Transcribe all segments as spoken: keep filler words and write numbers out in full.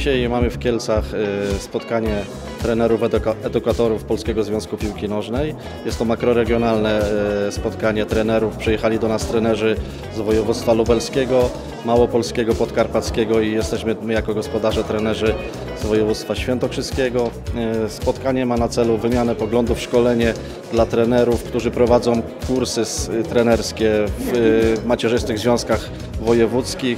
Dzisiaj mamy w Kielcach spotkanie trenerów, eduka edukatorów Polskiego Związku Piłki Nożnej. Jest to makroregionalne spotkanie trenerów. Przyjechali do nas trenerzy z województwa lubelskiego, małopolskiego, podkarpackiego i jesteśmy my jako gospodarze trenerzy z województwa świętokrzyskiego. Spotkanie ma na celu wymianę poglądów, szkolenie dla trenerów, którzy prowadzą kursy trenerskie w macierzystych związkach wojewódzkich.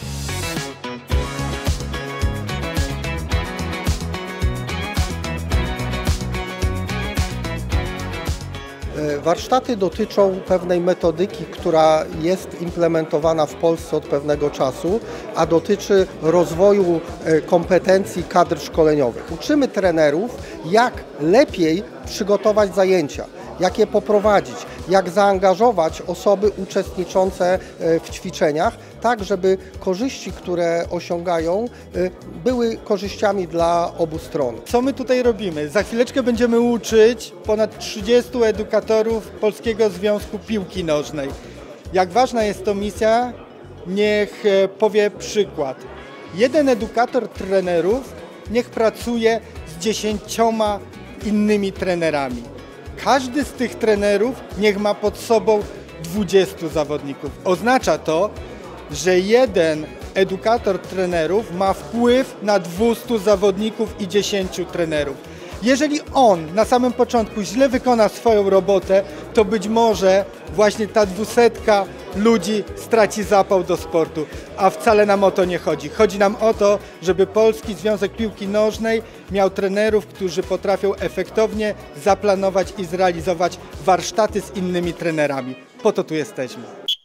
Warsztaty dotyczą pewnej metodyki, która jest implementowana w Polsce od pewnego czasu, a dotyczy rozwoju kompetencji kadr szkoleniowych. Uczymy trenerów, jak lepiej przygotować zajęcia, jak je poprowadzić, jak zaangażować osoby uczestniczące w ćwiczeniach, tak żeby korzyści, które osiągają, były korzyściami dla obu stron. Co my tutaj robimy? Za chwileczkę będziemy uczyć ponad trzydziestu edukatorów Polskiego Związku Piłki Nożnej. Jak ważna jest to misja, niech powie przykład. Jeden edukator trenerów niech pracuje z dziesięcioma innymi trenerami. Każdy z tych trenerów niech ma pod sobą dwudziestu zawodników. Oznacza to, że jeden edukator trenerów ma wpływ na dwustu zawodników i dziesięciu trenerów. Jeżeli on na samym początku źle wykona swoją robotę, to być może właśnie ta dwusetka ludzi straci zapał do sportu, a wcale nam o to nie chodzi. Chodzi nam o to, żeby Polski Związek Piłki Nożnej miał trenerów, którzy potrafią efektownie zaplanować i zrealizować warsztaty z innymi trenerami. Po to tu jesteśmy.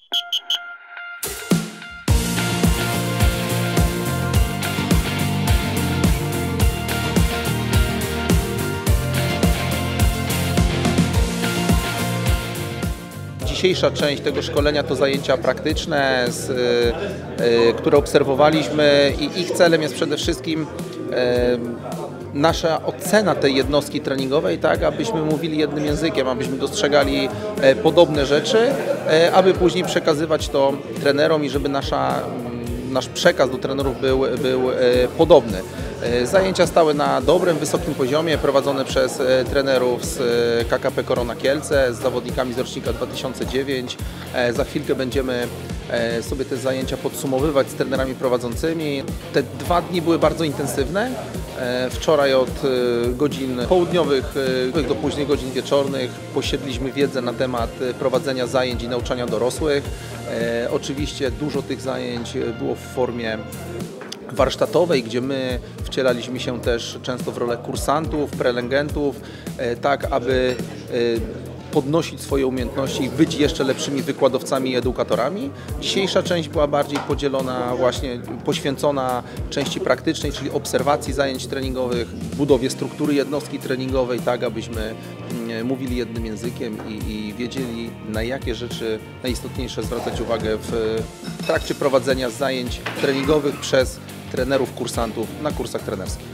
Dzisiejsza część tego szkolenia to zajęcia praktyczne, z, y, które obserwowaliśmy i ich celem jest przede wszystkim y, nasza ocena tej jednostki treningowej, tak, abyśmy mówili jednym językiem, abyśmy dostrzegali y, podobne rzeczy, y, aby później przekazywać to trenerom i żeby nasza, y, nasz przekaz do trenerów był, był y, podobny. Zajęcia stały na dobrym, wysokim poziomie, prowadzone przez trenerów z K K P Korona Kielce, z zawodnikami z rocznika dwa tysiące dziewiątego. Za chwilkę będziemy sobie te zajęcia podsumowywać z trenerami prowadzącymi. Te dwa dni były bardzo intensywne. Wczoraj od godzin południowych do późnych godzin wieczornych posiedliśmy wiedzę na temat prowadzenia zajęć i nauczania dorosłych. Oczywiście dużo tych zajęć było w formie warsztatowej, gdzie my wcielaliśmy się też często w rolę kursantów, prelegentów, tak aby podnosić swoje umiejętności i być jeszcze lepszymi wykładowcami i edukatorami. Dzisiejsza część była bardziej podzielona, właśnie poświęcona części praktycznej, czyli obserwacji zajęć treningowych, budowie struktury jednostki treningowej, tak abyśmy mówili jednym językiem i, i wiedzieli, na jakie rzeczy najistotniejsze zwracać uwagę w trakcie prowadzenia zajęć treningowych przez trenerów, kursantów na kursach trenerskich.